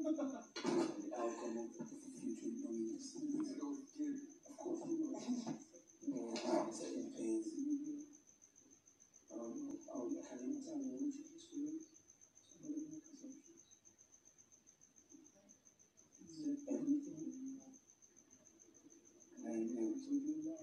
the outcome of future economics. Of course, certain things. Can you tell me which is good? Is it everything? Can I know to do that?